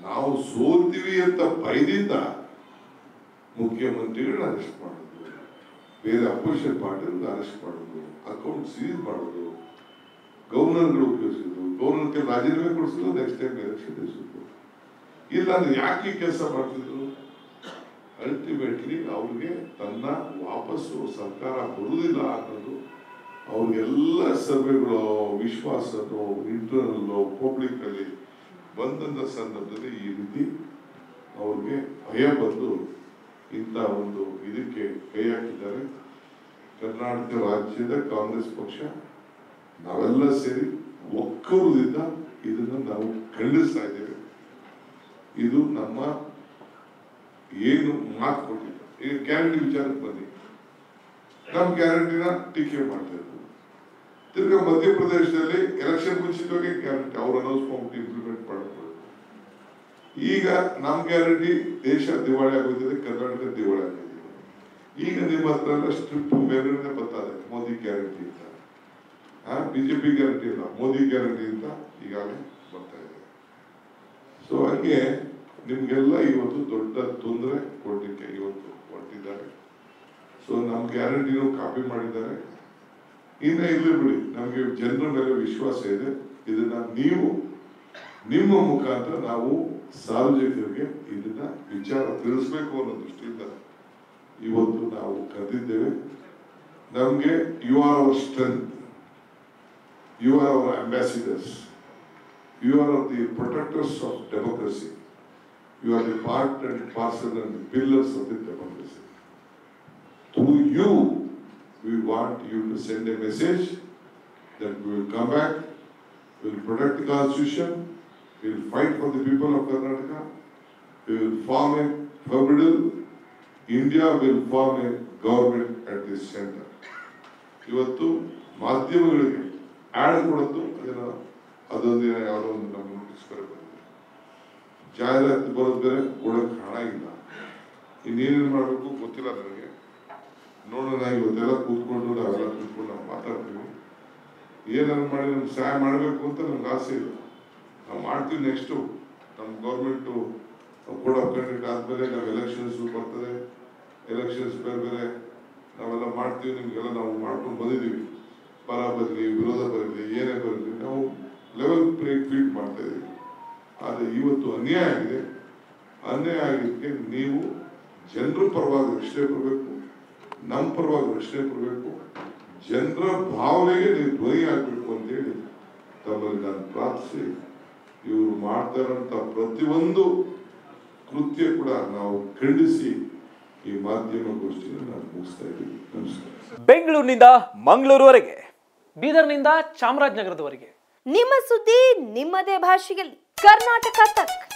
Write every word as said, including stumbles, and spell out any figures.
ನಾವು ಸೋಲ್ತೀವಿ ಅಂತ ಭಯದಿಂದ ಮುಖ್ಯಮಂತ್ರಿಗಳನ್ನ ಅರೆಸ್ಟ್ ಮಾಡೋದು, ಬೇರೆ ಅಪೋಸಿಷನ್ ಪಾರ್ಟಿಗಳನ್ನ ಅರೆಸ್ಟ್ ಮಾಡೋದು, ಅಕೌಂಟ್ ಸೀಸ್ ಮಾಡೋದು, ಗವರ್ನರ್ಗಳು ಉಪಯೋಗಿಸಿದ್ರು, ಗವರ್ನರ್ಗೆ ರಾಜೀನಾಮೆ ಕೊಡಿಸಿದ್ರು, ನೆಕ್ಸ್ಟ್ ಟೈಮ್ ಎಲೆಕ್ಷನ್ ಎಸಿದ್ರು. ಇಲ್ಲ ಅಂದ್ರೆ ಯಾಕೆ ಕೆಲಸ ಮಾಡ್ತಿದ್ರು? ಅಲ್ಟಿಮೇಟ್ಲಿ ಅವ್ರಿಗೆ ತನ್ನ ವಾಪಸ್ಸು ಸರ್ಕಾರ ಬರುವುದಿಲ್ಲ ಅನ್ನೋದು ಅವ್ರಿಗೆಲ್ಲ ಸರ್ವೆಗಳು ವಿಶ್ವಾಸನೋ ಇಂಟರ್ನಲ್ಲೋ ಪಬ್ಲಿಕ್ ಅಲ್ಲಿ ಬಂದಂತ ಸಂದರ್ಭದಲ್ಲಿ ಈ ರೀತಿ ಅವ್ರಿಗೆ ಭಯ ಬಂದು ಇಂಥ ಒಂದು ಇದಕ್ಕೆ ಕೈ ಹಾಕಿದ್ದಾರೆ. ಕರ್ನಾಟಕ ರಾಜ್ಯದ ಕಾಂಗ್ರೆಸ್ ಪಕ್ಷ ನಾವೆಲ್ಲ ಸೇರಿ ಒಕ್ಕೂರದಿಂದ ಇದನ್ನು ನಾವು ಖಂಡಿಸ್ತಾ ಇದ್ದೇವೆ. ಇದು ನಮ್ಮ ಏನು ಮಾತು ಕೊಟ್ಟಿಲ್ಲ. ಈಗ ಗ್ಯಾರಂಟಿ ವಿಚಾರಕ್ಕೆ ಬನ್ನಿ, ನಮ್ಮ ಗ್ಯಾರಂಟಿನ ಟೀಕೆ ಮಾಡ್ತಾ ಇದ್ರು. ತಿರ್ಗಾ ಮಧ್ಯಪ್ರದೇಶದಲ್ಲಿ ಎಲೆಕ್ಷನ್ ಮುಂಚಿತವಾಗಿ ಗ್ಯಾರಂಟಿ ಅವ್ರು ಅನೌನ್ಸ್ ಮಾಡ್ಬಿಟ್ಟು ಇಂಪ್ಲಿಮೆಂಟ್ ಮಾಡಬಹುದು. ಈಗ ನಮ್ಮ ಗ್ಯಾರಂಟಿ ದೇಶ ದಿವಾಳಿ ಆಗೋದಿದೆ, ಕರ್ನಾಟಕ ದಿವಾಳಿ ಆಗೋದಿದೆ. ಈಗ ನಿಮ್ಮ ಹತ್ರ ಎಲ್ಲ ಸ್ಟ್ರಿಪ್ ಮೇಲಿಂದ ಬರ್ತಾ ಇದೆ ಮೋದಿ ಗ್ಯಾರಂಟಿ ಅಂತ. ಆ ಬಿಜೆಪಿ ಗ್ಯಾರಂಟಿ ಇಲ್ಲ, ಮೋದಿ ಗ್ಯಾರಂಟಿ ಅಂತ ಈಗಾಗಲೇ ಬರ್ತಾ ಇದೆ. ಸೊ ಹಾಗೆ ನಿಮ್ಗೆಲ್ಲ ಇವತ್ತು ದೊಡ್ಡ ತೊಂದರೆ ಕೊಡ್ಲಿಕ್ಕೆ ಇವತ್ತು ಹೊರಟಿದ್ದಾರೆ. ಸೊ ನಮ್ಮ ಗ್ಯಾರಂಟಿನೂ ಕಾಪಿ ಮಾಡಿದ್ದಾರೆ. ಇನ್ನ ಇರ್ಲಿ ಬಿಡಿ, ನಮಗೆ ಜನರ ಮೇಲೆ ವಿಶ್ವಾಸ ಇದೆ. ಇದನ್ನ ನೀವು ನಿಮ್ಮ ಮುಖಾಂತರ ನಾವು ಸಾರ್ವಜನಿಕರಿಗೆ ಇದನ್ನ ವಿಚಾರ ತಿಳಿಸ್ಬೇಕು ಅನ್ನೋ ದೃಷ್ಟಿಯಿಂದ ಇವತ್ತು ನಾವು ಕರೆದಿದ್ದೇವೆ. ನಮಗೆ you are our strength, you are our ambassadors, you are the protectors of democracy, you are the part and parcel and the pillars of the democracy. Through you, we want you to send a message that we will come back, we will protect the constitution, we will fight for the people of Karnataka, we will form a federal, India will form a government at this center. ಇವತ್ತು ಮಾಧ್ಯಮಗಳಿಗೆ add ಕೊಡೋದು ಅದನ್ನ ಅದೊಂದಿನ ಯಾವುದೋ ಒಂದು ನಮ್ಮ notice ಬರಬೇಕು, ಜಾಹೀರಾತು ಬರೋದು ಬೇರೆ, ಕೊಡೋಕೆ ಹಣ ಇಲ್ಲ. ಇನ್ನೇನೇನು ಮಾಡಬೇಕು ಗೊತ್ತಿಲ್ಲ ನನಗೆ. ನೋಡೋಣ, ಇವತ್ತೆಲ್ಲ ಕೂತ್ಕೊಂಡು ನಾವೆಲ್ಲ ಕೂತ್ಕೊಂಡು ನಾವು ಮಾತಾಡ್ತೀವಿ. ಏನಾದ್ರು ಮಾಡಿ ನಮ್ಗೆ ಸಹಾಯ ಮಾಡಬೇಕು ಅಂತ ನಮ್ಗೆ ಆಸೆ ಇಲ್ಲ. ನಾವು ಮಾಡ್ತೀವಿ. ನೆಕ್ಸ್ಟು ನಮ್ಮ ಗೌರ್ಮೆಂಟು ಕೂಡ ಕಂಡಿಟ್ ಆದಮೇಲೆ ನಾವು ಎಲೆಕ್ಷನ್ಸು ಬರ್ತದೆ, ಎಲೆಕ್ಷನ್ಸ್ ಬೇರೆ ಬೇರೆ ನಾವೆಲ್ಲ ಮಾಡ್ತೀವಿ. ನಿಮಗೆಲ್ಲ ನಾವು ಮಾಡ್ಕೊಂಡು ಬಂದಿದ್ದೀವಿ. ಪರ ಬರಲಿ ವಿರೋಧ ಬರಲಿ ಏನೇ ಬರಲಿ ನಾವು ಲೆವೆಲ್ ಪ್ಲೇಯಿಂಗ್ ಫೀಲ್ಡ್ ಮಾಡ್ತಾ ಇದ್ದೀವಿ. ಆದರೆ ಇವತ್ತು ಅನ್ಯಾಯ ಆಗಿದೆ. ಅನ್ಯಾಯ ಆಗಿದ್ದಕ್ಕೆ ನೀವು ಜನರ ಪರವಾಗಿ ರಕ್ಷಣೆ ಕೊಡಬೇಕು, ನಮ್ಮ ಪರವಾಗಿ ರಕ್ಷಣೆ ಕೊಡಬೇಕು, ಜನರ ಭಾವನೆಗೆ ನೀವು ಧ್ವನಿ ಆಗಬೇಕು ಅಂತೇಳಿ ತಮ್ಮಲ್ಲಿ ನಾನು ಪ್ರಾರ್ಥಿಸಿ, ಇವರು ಮಾಡ್ತಾ ಇರೋಂಥ ಪ್ರತಿಯೊಂದು ಕೃತ್ಯ ಕೂಡ ನಾವು ಖಂಡಿಸಿ ಈ ಮಾಧ್ಯಮ ಗೋಷ್ಠಿಯನ್ನು ನಾನು ಮುಗಿಸ್ತಾ ಇದ್ದೀನಿ. ನಮಸ್ಕಾರ. ಬೆಂಗಳೂರಿನಿಂದ ಮಂಗಳೂರುವರೆಗೆ, ಬೀದರ್ನಿಂದ ಚಾಮರಾಜನಗರದವರೆಗೆ ನಿಮ್ಮ ಸುದ್ದಿ ನಿಮ್ಮದೇ ಭಾಷೆಯಲ್ಲಿ ಕರ್ನಾಟಕ ತಕ್.